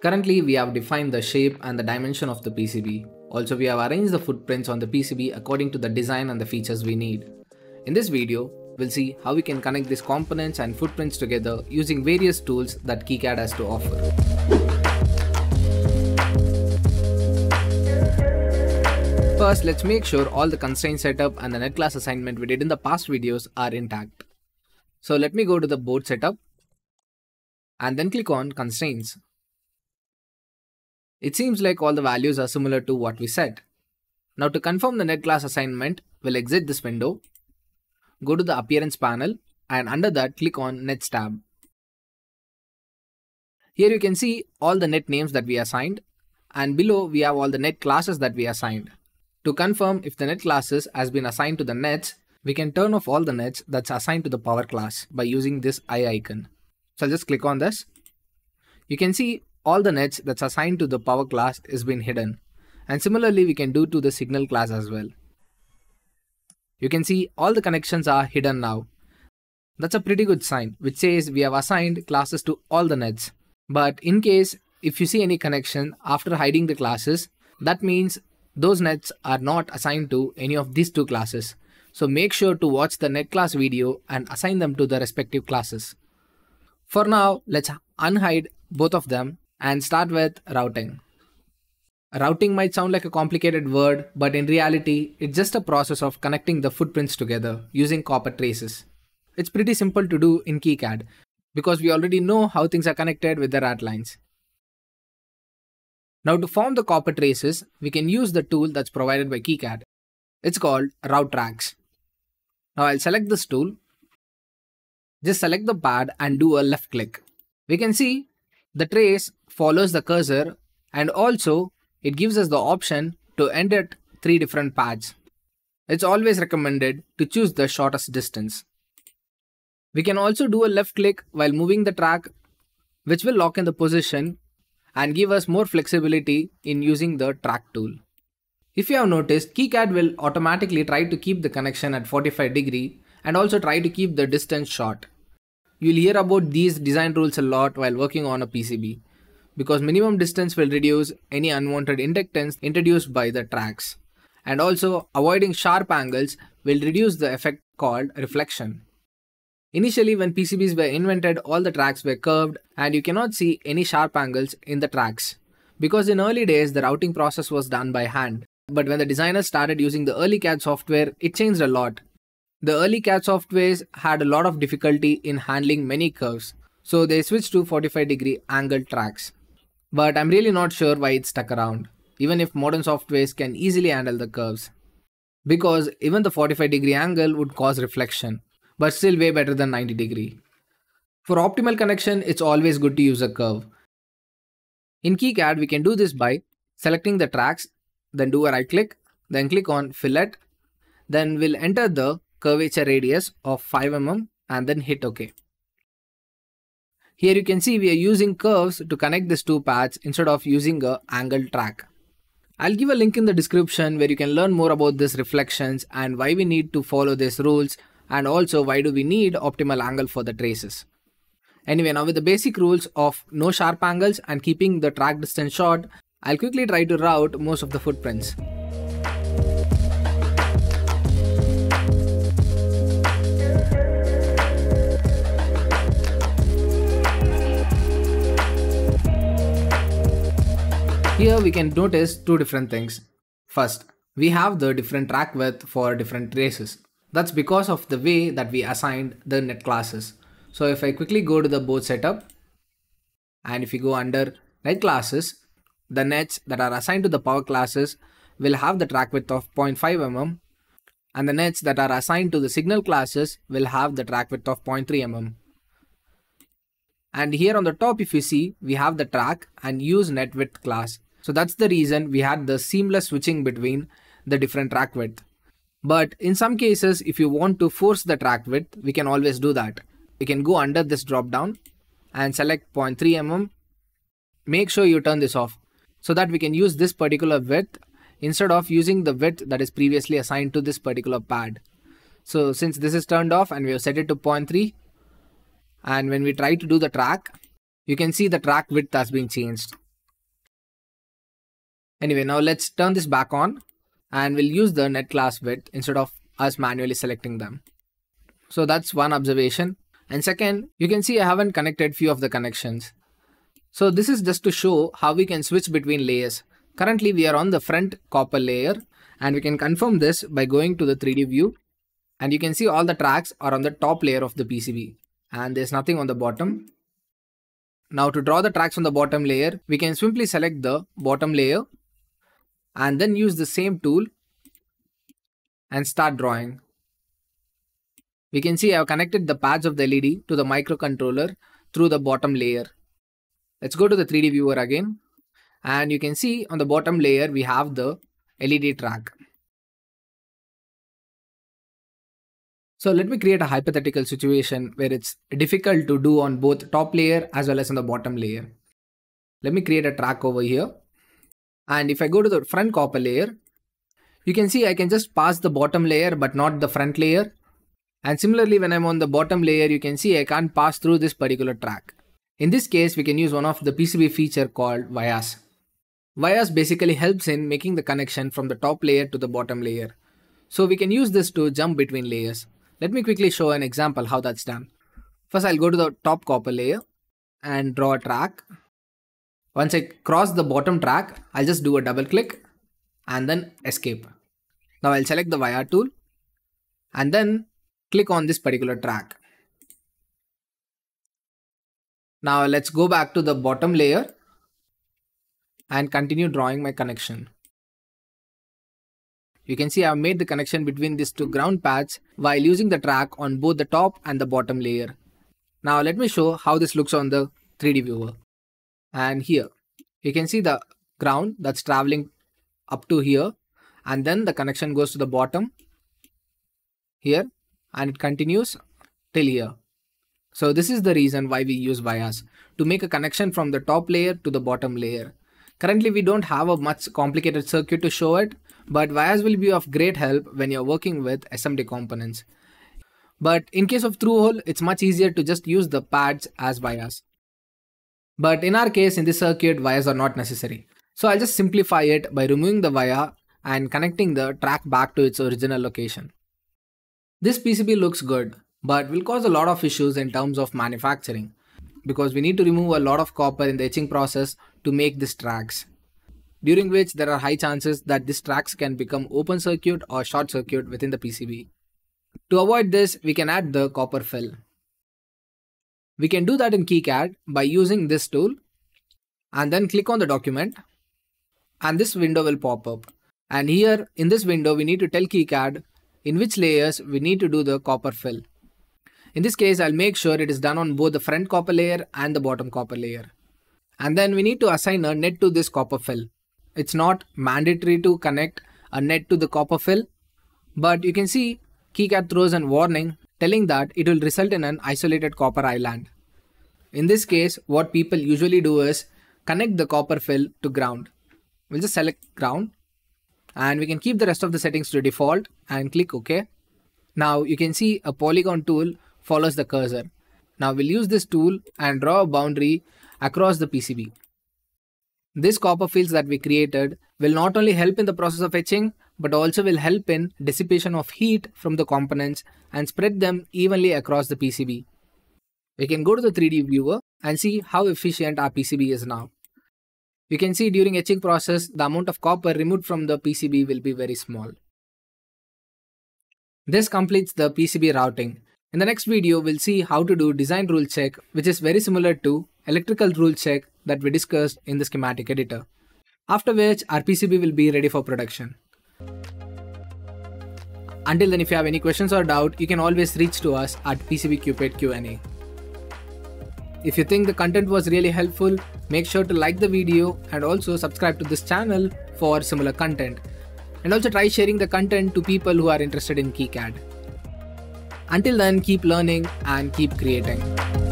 Currently, we have defined the shape and the dimension of the PCB. Also, we have arranged the footprints on the PCB according to the design and the features we need. In this video, we'll see how we can connect these components and footprints together using various tools that KiCad has to offer. First, let's make sure all the constraint setup and the net class assignment we did in the past videos are intact. So let me go to the board setup and then click on constraints. It seems like all the values are similar to what we set. Now to confirm the net class assignment, we'll exit this window, go to the appearance panel, and under that click on Nets tab. Here you can see all the net names that we assigned, and below we have all the net classes that we assigned. To confirm if the net classes has been assigned to the nets, we can turn off all the nets that's assigned to the power class by using this eye icon. So I'll just click on this. You can see all the nets that's assigned to the power class is been hidden. And similarly, we can do to the signal class as well. You can see all the connections are hidden now. That's a pretty good sign, which says we have assigned classes to all the nets. But in case if you see any connection after hiding the classes, that means those nets are not assigned to any of these two classes. So make sure to watch the net class video and assign them to the respective classes. For now, let's unhide both of them and start with routing. Routing might sound like a complicated word, but in reality, it's just a process of connecting the footprints together using copper traces. It's pretty simple to do in KiCad because we already know how things are connected with the rat lines. Now to form the copper traces, we can use the tool that's provided by KiCad. It's called Route Tracks. Now I'll select this tool. Just select the pad and do a left click. We can see the trace follows the cursor, and also it gives us the option to end at 3 different paths. It's always recommended to choose the shortest distance. We can also do a left click while moving the track, which will lock in the position and give us more flexibility in using the track tool. If you have noticed, KiCad will automatically try to keep the connection at 45 degrees and also try to keep the distance short. You'll hear about these design rules a lot while working on a PCB, because minimum distance will reduce any unwanted inductance introduced by the tracks. And also avoiding sharp angles will reduce the effect called reflection. Initially, when PCBs were invented, all the tracks were curved and you cannot see any sharp angles in the tracks. Because in early days, the routing process was done by hand. But when the designers started using the early CAD software, it changed a lot. The early CAD softwares had a lot of difficulty in handling many curves, so they switched to 45-degree angled tracks. But I'm really not sure why it stuck around, even if modern softwares can easily handle the curves. Because even the 45-degree angle would cause reflection, but still way better than 90-degree. For optimal connection, it's always good to use a curve. In KiCad, we can do this by selecting the tracks, then do a right click, then click on fillet, then we'll enter the curvature radius of 5 mm and then hit OK. Here you can see we are using curves to connect these two paths instead of using an angled track. I'll give a link in the description where you can learn more about these reflections and why we need to follow these rules, and also why do we need optimal angle for the traces. Anyway, now with the basic rules of no sharp angles and keeping the track distance short, I'll quickly try to route most of the footprints. Here we can notice two different things. First, we have the different track width for different traces. That's because of the way that we assigned the net classes. So if I quickly go to the board setup, and if you go under net classes, the nets that are assigned to the power classes will have the track width of 0.5 mm, and the nets that are assigned to the signal classes will have the track width of 0.3 mm. And here on the top, if you see, we have the track and use net width class. So that's the reason we had the seamless switching between the different track width. But in some cases, if you want to force the track width, we can always do that. You can go under this drop down and select 0.3 mm. Make sure you turn this off so that we can use this particular width instead of using the width that is previously assigned to this particular pad. So since this is turned off and we have set it to 0.3, and when we try to do the track, you can see the track width has been changed. Anyway, now let's turn this back on and we'll use the net class width instead of us manually selecting them. So that's one observation. And second, you can see I haven't connected few of the connections. So this is just to show how we can switch between layers. Currently we are on the front copper layer and we can confirm this by going to the 3D view. And you can see all the tracks are on the top layer of the PCB and there's nothing on the bottom. Now to draw the tracks on the bottom layer, we can simply select the bottom layer and then use the same tool and start drawing. We can see I have connected the pads of the LED to the microcontroller through the bottom layer. Let's go to the 3D viewer again and you can see on the bottom layer we have the LED track. So let me create a hypothetical situation where it's difficult to do on both top layer as well as on the bottom layer. Let me create a track over here. And if I go to the front copper layer, you can see I can just pass the bottom layer but not the front layer. And similarly, when I'm on the bottom layer, you can see I can't pass through this particular track. In this case, we can use one of the PCB feature called vias. Vias basically helps in making the connection from the top layer to the bottom layer. So we can use this to jump between layers. Let me quickly show an example how that's done. First, I'll go to the top copper layer and draw a track. Once I cross the bottom track, I'll just do a double click and then escape. Now I'll select the wire tool and then click on this particular track. Now let's go back to the bottom layer and continue drawing my connection. You can see I've made the connection between these two ground pads while using the track on both the top and the bottom layer. Now let me show how this looks on the 3D viewer. And here you can see the ground that's traveling up to here and then the connection goes to the bottom here and it continues till here. So this is the reason why we use vias, to make a connection from the top layer to the bottom layer. Currently we don't have a much complicated circuit to show it, but vias will be of great help when you're working with SMD components. But in case of through hole, it's much easier to just use the pads as vias. But in our case, in this circuit, vias are not necessary. So I'll just simplify it by removing the via and connecting the track back to its original location. This PCB looks good, but will cause a lot of issues in terms of manufacturing, because we need to remove a lot of copper in the etching process to make these tracks, during which there are high chances that these tracks can become open circuit or short circuit within the PCB. To avoid this, we can add the copper fill. We can do that in KiCad by using this tool and then click on the document and this window will pop up. And here in this window, we need to tell KiCad in which layers we need to do the copper fill. In this case, I'll make sure it is done on both the front copper layer and the bottom copper layer. And then we need to assign a net to this copper fill. It's not mandatory to connect a net to the copper fill, but you can see KiCad throws a warning telling that it will result in an isolated copper island. In this case, what people usually do is connect the copper fill to ground. We'll just select ground and we can keep the rest of the settings to default and click OK. Now you can see a polygon tool follows the cursor. Now we'll use this tool and draw a boundary across the PCB. This copper fields that we created will not only help in the process of etching, but also will help in dissipation of heat from the components and spread them evenly across the PCB. We can go to the 3D viewer and see how efficient our PCB is now. You can see during etching process, the amount of copper removed from the PCB will be very small. This completes the PCB routing. In the next video, we'll see how to do design rule check, which is very similar to electrical rule check that we discussed in the schematic editor. After which, our PCB will be ready for production. Until then, if you have any questions or doubt, you can always reach to us at PCB Cupid Q&A. If you think the content was really helpful, make sure to like the video and also subscribe to this channel for similar content. And also try sharing the content to people who are interested in KiCad. Until then, keep learning and keep creating.